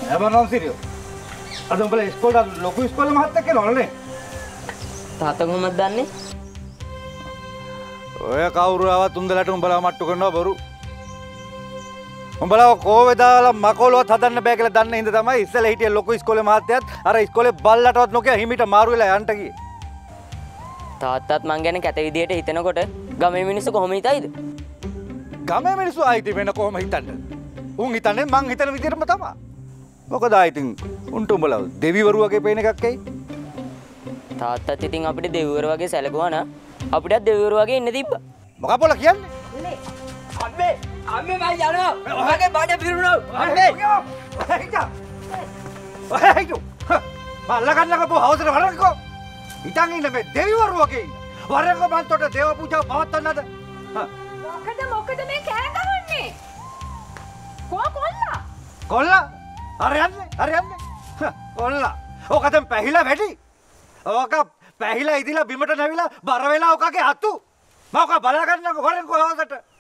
එබනම් සිරියෝ. අද උඹලා ඉස්කෝලේ ලොකු ඉස්කෝලේ මහත්තයෙක් කෙනවලනේ. තාත්තා කොහොමද දන්නේ? ඔය කවුරු ආවත් උන්දලට උඹලා මට්ටු කරනවා බොරු. උඹලා කෝවේ දාලා මකෝලවත් හදන්න බෑ කියලා දන්න හින්දා තමයි ඉස්සෙල්ලා හිටිය ලොකු ඉස්කෝලේ මහත්තයාත් අර ඉස්කෝලේ බල්ලටවත් නොකිය හිමිට මාරු වෙලා යන්න ගියේ. තාත්තත් මං ගැන කැත විදියට හිතනකොට ගමේ මිනිස්සු කොහොම හිතයිද? ගමේ මිනිස්සු ආයිති වෙන කොහොම හිතන්නේ? උන් හිතන්නේ මං හිතන විදියටම තමයි. මොකද ආයිතින් උන්ට උඹලා දෙවිවරු වගේ පේන එකක් ඇයි? තාත්තත් ඉතින් අපිට දෙවිවරු වගේ සැලකුවා නම් අපිටත් දෙවිවරු වගේ ඉන්න තිබ්බා. මොකක් බෝල කියන්නේ? අම්මේ මම යනවා. ඔයගේ බඩ පිරුණා. අම්මේ. ඔයයිතු. මල්ලා ගන්නකෝ හවසට වරන්කෝ. හිතන් ඉන්න මේ දෙවිවරු වගේ ඉන්න. වරන්කෝ මන්තොට දේව පූජාව පවත්වන්නද? මොකද මේ කෑ ගහන්නේ? කොල්ලා? කොල්ලා? අර යන්නේ. කොල්ලා. ඕක දැන් පැහිලා වැඩි. ඕක පැහිලා ඉදිලා බිමට නැවිලා බර වෙලා ඕකගේ අතු. මම ඔක බලා ගන්නකෝ වරන්කෝ හවසට.